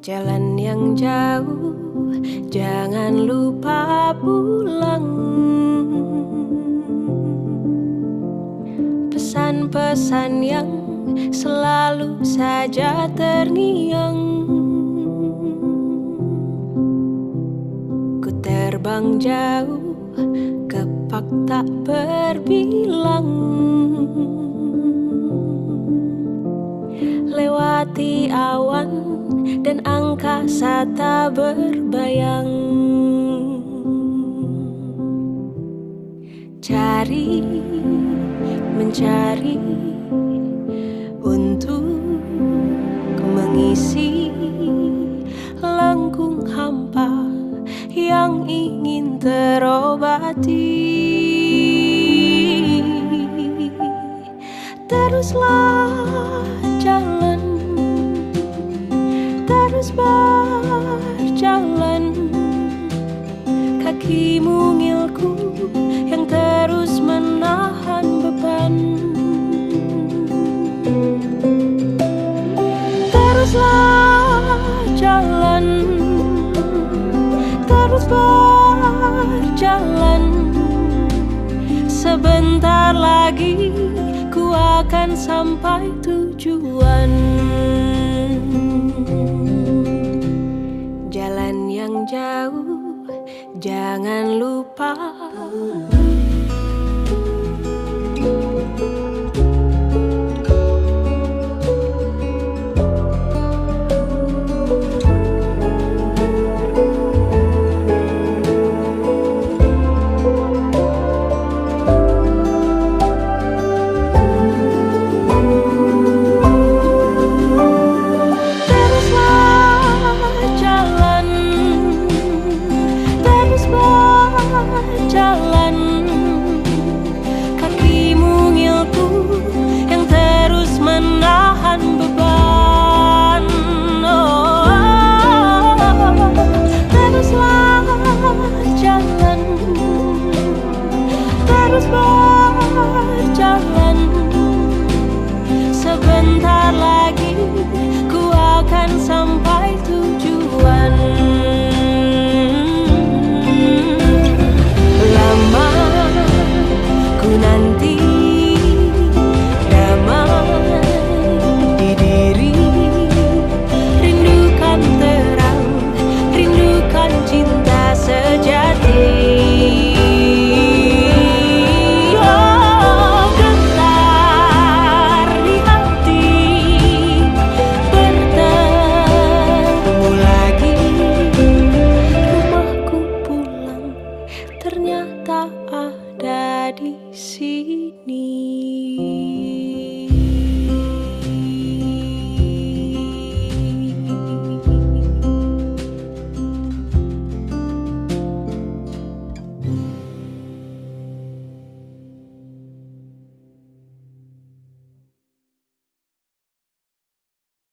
Jalan yang jauh, jangan lupa pulang. Pesan-pesan yang selalu saja terngiang. Ku terbang jauh, kepak tak berbilang. Lewati awan dan angkasa tak berbayang. Cari, mencari untuk mengisi lengkung hampa yang ingin terobati. Teruslah jalan, terus berjalan. Kaki mungilku yang terus menahan beban. Teruslah jalan, terus berjalan. Sebentar lagi ku akan sampai tujuan. Jalan yang jauh, jangan lupa